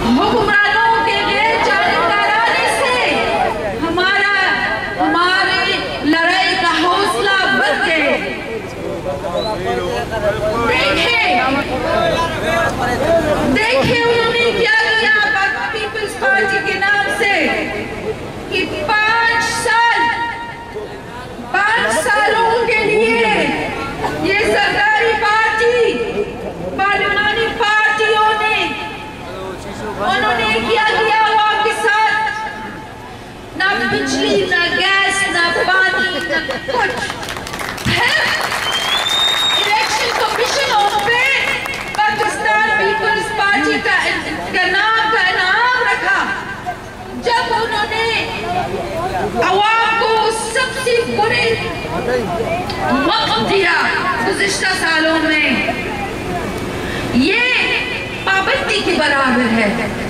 हुक्मरानों के गैर जानकाराने से हमारे लड़ाई का हौसला बढ़ गए। देखे उन्होंने क्या किया पीपल्स पार्टी के नाम से कि 5 सालों के लिए ये सरकारी पार्टी पार्लिमानी पार्टियों ने उन्होंने क्या किया वो आपके साथ, ना बिजली ना गैस ना पानी ना कुछ। इलेक्शन कमीशन पे पाकिस्तान पीपल्स पार्टी का नाम रखा जब उन्होंने अवाम को सबसे बुरे वक्त दिया गुज़िश्ता सालों में। ये पाबंदी के बराबर है।